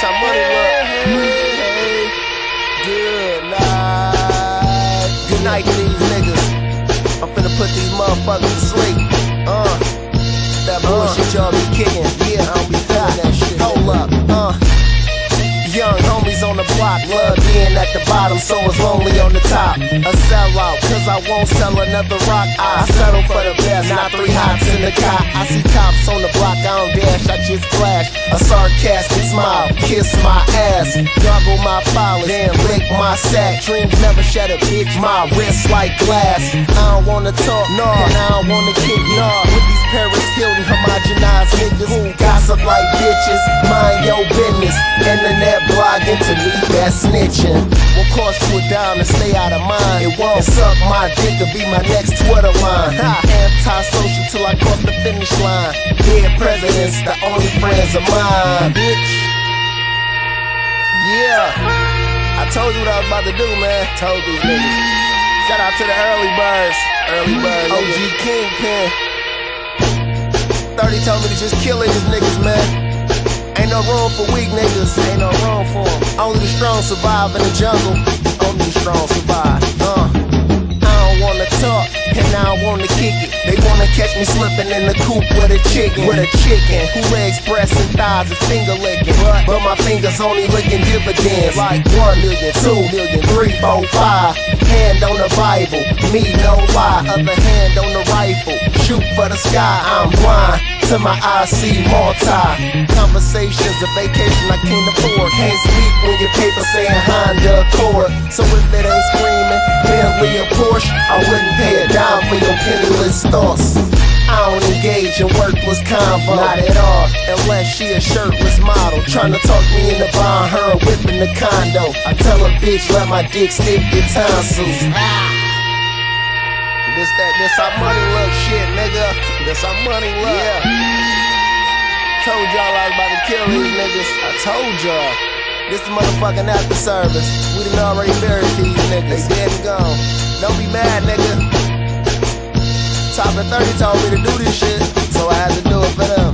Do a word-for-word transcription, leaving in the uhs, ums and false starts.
how money look. Hey, good night. Good night to these niggas. I'm finna put these motherfuckers to sleep. Uh, that bullshit y'all be kicking. Yeah, I don't be feeling that shit. Hold up, uh. Young homies on the block, love being at the bottom, so it's lonely on the top. A sellout, cause I won't sell another rock. I settle for the best, not three hots in the cot. I see cops on the block, I don't dash, I just flash. A sarcastic smile, kiss my ass, gargle my flowers, then lick my sack. Dreams never shed a bitch, my wrist like glass. I don't wanna talk, no, and I don't wanna kick, no. With these Paris Hilton homogenized niggas who gossip like bitches, mind your business. Internet blogging, to me that's snitching. Will cost you a dime to stay out of mind. It won't suck my dick to be my next Twitter line. Anti-social till I cross the finish line. Dead presidents, the only friends of mine, bitch. Yeah, I told you what I was about to do, man. Told these niggas. Shout out to the early birds. Early birds. O G Kingpin. thirty told me to just kill these niggas, man. Ain't no room for weak niggas, ain't no room for them. Only the strong survive in the jungle. Only the strong survive. Uh, I don't wanna talk, and I don't wanna kick it. They wanna catch me slipping in the coop with a chicken, with a chicken who legs pressing thighs and finger licking, but, but my fingers only licking dividends. Like one million, two million, three, four, five. Hand on the Bible, me no lie. Other hand on the rifle, shoot for the sky. I'm blind to my eyes see multi. Conversations, a vacation I can't afford. Can't speak when your paper saying Honda Accord. So if it ain't screaming Bentley or Porsche, I wouldn't pay a dime for your penniless thoughts. I don't engage in worthless convo, not at all, unless she a shirtless model trying to talk me into buying her a whip in the condo. I tell a bitch let my dick snip your tonsils. This that, this how money look, shit, nigga. This how money look. Yeah. Told y'all I was about to kill these niggas. I told y'all. This the motherfucking after service. We done already buried these niggas. They dead and gone. Don't be mad, nigga. Top of thirty told me to do this shit, so I had to do it for them.